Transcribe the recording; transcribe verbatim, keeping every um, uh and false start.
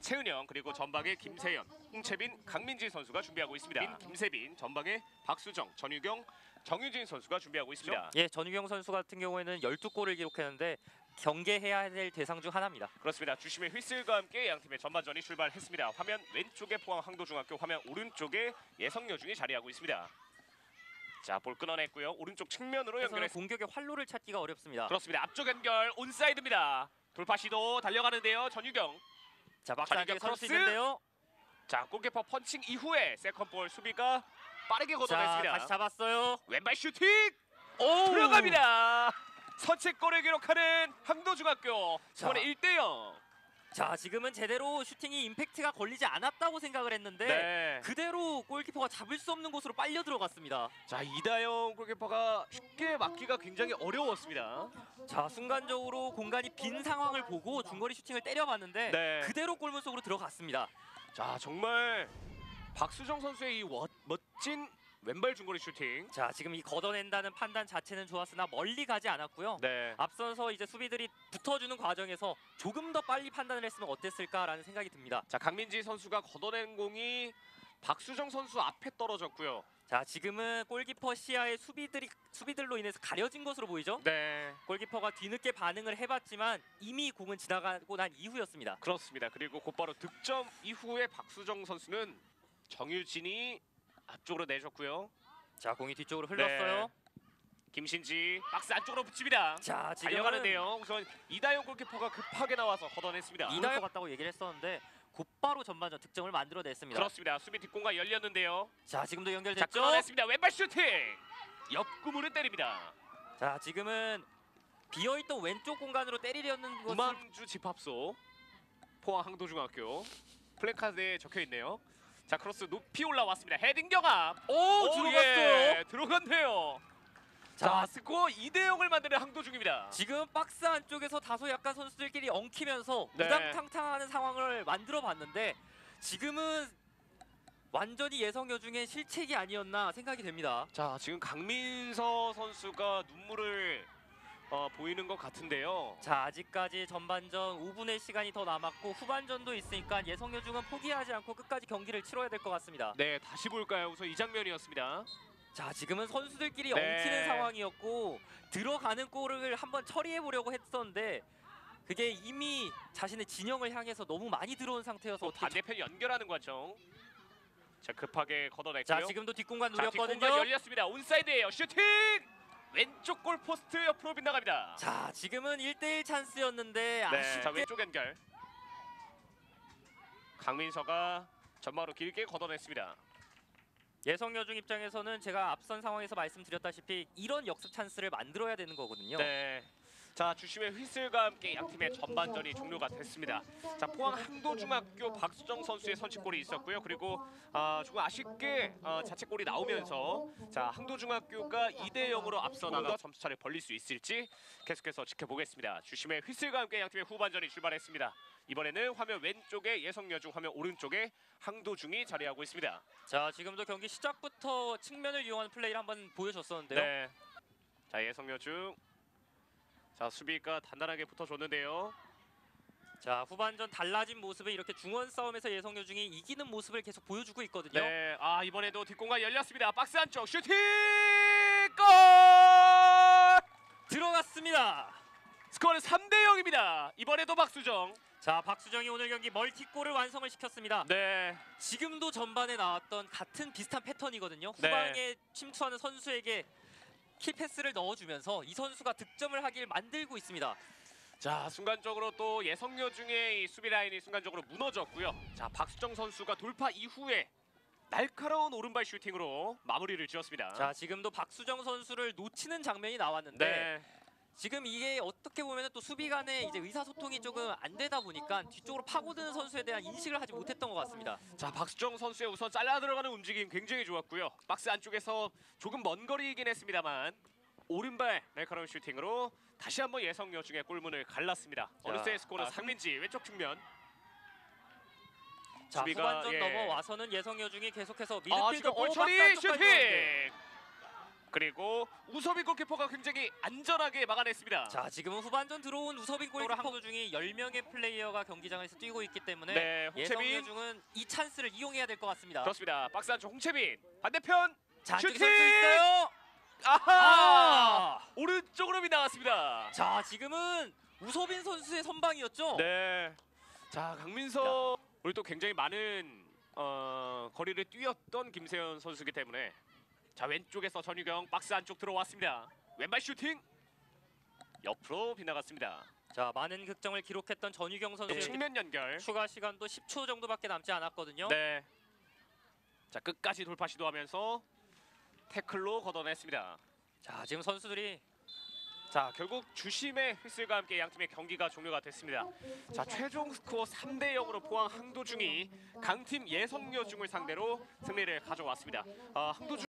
최은영 그리고 전방에 김세연, 홍채빈, 강민지 선수가 준비하고 있습니다. 김세빈, 전방에 박수정, 전유경, 정유진 선수가 준비하고 있습니다. 예, 전유경 선수 같은 경우에는 열두 골을 기록했는데 경계해야 될 대상 중 하나입니다. 그렇습니다. 주심의 휘슬과 함께 양팀의 전반전이 출발했습니다. 화면 왼쪽에 포항 항도중학교, 화면 오른쪽에 예성여중이 자리하고 있습니다. 자, 볼 끊어냈고요. 오른쪽 측면으로 연결해서 공격의 활로를 찾기가 어렵습니다. 그렇습니다. 앞쪽 연결 온사이드입니다. 돌파 시도 달려가는데요. 전유경. 자, 박스 안쪽에 선수 있는데요. 자, 골키퍼 펀칭 이후에 세컨볼 수비가 빠르게 걷어냈습니다. 자, 다시 잡았어요. 왼발 슈팅! 오! 들어갑니다. 선취골을 기록하는 항도중학교. 이번에 일 대 영. 자, 지금은 제대로 슈팅이 임팩트가 걸리지 않았다고 생각을 했는데 네. 그대로 골키퍼가 잡을 수 없는 곳으로 빨려 들어갔습니다. 자, 이다영 골키퍼가 쉽게 막기가 굉장히 어려웠습니다. 자, 순간적으로 공간이 빈 상황을 보고 중거리 슈팅을 때려봤는데 네. 그대로 골문 속으로 들어갔습니다. 자, 정말 박수정 선수의 이 워, 멋진 왼발 중거리 슈팅. 자, 지금 이 걷어낸다는 판단 자체는 좋았으나 멀리 가지 않았고요. 네. 앞서서 이제 수비들이 붙어주는 과정에서 조금 더 빨리 판단을 했으면 어땠을까라는 생각이 듭니다. 자, 강민지 선수가 걷어낸 공이 박수정 선수 앞에 떨어졌고요. 자, 지금은 골키퍼 시야에 수비들이 수비들로 인해서 가려진 것으로 보이죠? 네. 골키퍼가 뒤늦게 반응을 해봤지만 이미 공은 지나가고 난 이후였습니다. 그렇습니다. 그리고 곧바로 득점 이후에 박수정 선수는 정유진이 앞쪽으로 내줬고요. 자, 공이 뒤쪽으로 흘렀어요. 네. 김신지 박스 안쪽으로 붙입니다. 자, 지금은 달려가는데요. 우선 이다영 골키퍼가 급하게 나와서 걷어냈습니다. 이다영 것 같다고 얘기를 했었는데 곧바로 전반전 득점을 만들어냈습니다. 그렇습니다. 수비 뒷공간 열렸는데요. 자, 지금도 자, 연결됐죠? 끊어냈습니다. 왼발 슈팅! 옆구무를 때립니다. 자, 지금은 비어있던 왼쪽 공간으로 때리려는 것을 우망주 집합소 포항 항도중학교 플래카드에 적혀있네요. 자, 크로스 높이 올라왔습니다. 헤딩 경합. 오, 오, 들어갔어요. 예, 들어갔네요. 자, 자, 스코어 이 대 영을 만드는 항도중입니다. 지금 박스 안쪽에서 다소 약간 선수들끼리 엉키면서 네. 우당탕탕하는 상황을 만들어봤는데 지금은 완전히 예성여중의 실책이 아니었나 생각이 됩니다. 자, 지금 강민서 선수가 눈물을 어, 보이는 것 같은데요. 자, 아직까지 전반전 오 분의 시간이 더 남았고 후반전도 있으니까 예성여중은 포기하지 않고 끝까지 경기를 치러야 될 것 같습니다. 네, 다시 볼까요? 우선 이 장면이었습니다. 자, 지금은 선수들끼리 네. 엉키는 상황이었고 들어가는 골을 한번 처리해 보려고 했었는데 그게 이미 자신의 진영을 향해서 너무 많이 들어온 상태여서 또 어떻게 반대편 연결하는 과정. 자, 급하게 걷어냈고요. 자, 지금도 뒷공간 자, 노렸거든요. 뒷공간 열렸습니다. 온사이드예요. 슈팅! 왼쪽 골 포스트 옆으로 빗나갑니다. 자, 지금은 일 대 일 찬스였는데 네. 아쉽게 자, 왼쪽 연결. 강민서가 전마로 길게 걷어냈습니다. 예성여중 입장에서는 제가 앞선 상황에서 말씀드렸다시피 이런 역습 찬스를 만들어야 되는 거거든요. 네. 자, 주심의 휘슬과 함께 양팀의 전반전이 종료가 됐습니다. 자, 포항 항도중학교 박수정 선수의 선취골이 있었고요. 그리고 아, 조금 아쉽게 어, 자책골이 나오면서 자, 항도중학교가 이 대 영으로 앞서 나가 점수차를 벌릴 수 있을지 계속해서 지켜보겠습니다. 주심의 휘슬과 함께 양팀의 후반전이 출발했습니다. 이번에는 화면 왼쪽에 예성여중, 화면 오른쪽에 항도중이 자리하고 있습니다. 자, 지금도 경기 시작부터 측면을 이용하는 플레이를 한번 보여줬었는데요. 네. 자, 예성여중. 자, 수비가 단단하게 붙어줬는데요. 자, 후반전 달라진 모습은 이렇게 중원 싸움에서 예성여중이 이기는 모습을 계속 보여주고 있거든요. 네, 아 이번에도 뒷공간 열렸습니다. 박스 안쪽 슈팅 골! 들어갔습니다. 스코어는 삼 대 영입니다. 이번에도 박수정. 자, 박수정이 오늘 경기 멀티골을 완성을 시켰습니다. 네, 지금도 전반에 나왔던 같은 비슷한 패턴이거든요. 네. 후방에 침투하는 선수에게 킬패스를 넣어주면서 이 선수가 득점을 하길 만들고 있습니다. 자 순간적으로 또 예성여중의 이 수비 라인이 순간적으로 무너졌고요. 자, 박수정 선수가 돌파 이후에 날카로운 오른발 슈팅으로 마무리를 지었습니다. 자, 지금도 박수정 선수를 놓치는 장면이 나왔는데 네, 지금 이게 어떻게 보면 또 수비 간의 이제 의사소통이 조금 안 되다 보니까 뒤쪽으로 파고드는 선수에 대한 인식을 하지 못했던 것 같습니다. 자, 박수정 선수의 우선 잘라 들어가는 움직임 굉장히 좋았고요. 박스 안쪽에서 조금 먼 거리이긴 했습니다만 오른발 날카로운 슈팅으로 다시 한번 예성여중의 골문을 갈랐습니다. 자, 어느새 스코어는 아, 상민지 왼쪽 측면. 자, 수비가, 후반전 예. 넘어와서는 예성여중이 계속해서 아, 미드필더 지금 어, 골 처리 박스 안쪽까지 슈팅! 들어왔는데. 그리고 우섭이 골키퍼가 굉장히 안전하게 막아냈습니다. 자, 지금은 후반전 들어온 우서빈 골키퍼 한도 중에 열 명의 플레이어가 경기장에서 뛰고 있기 때문에 네, 홍채빈. 예성여중은 이 찬스를 이용해야 될 것 같습니다. 그렇습니다. 박스 안쪽 홍채빈 반대편 자, 안쪽에 슈팅! 선수 있어요. 아하! 아! 오른쪽으로 빗나갔습니다. 자, 지금은 우서빈 선수의 선방이었죠. 네. 자, 강민서 오늘 또 굉장히 많은 어, 거리를 뛰었던 김세현 선수이기 때문에 자, 왼쪽에서 전유경 박스 안쪽 들어왔습니다. 왼발 슈팅 옆으로 빗나갔습니다. 자, 많은 득점을 기록했던 전유경 선수의 측면 연결. 추가 시간도 십 초 정도밖에 남지 않았거든요. 네. 자, 끝까지 돌파 시도하면서 태클로 걷어냈습니다. 자, 지금 선수들이 자, 결국 주심의 휘슬과 함께 양 팀의 경기가 종료가 됐습니다. 자, 최종 스코어 삼 대 영으로 포항 항도중이 강팀 예성여중을 상대로 승리를 가져왔습니다. 아, 항도중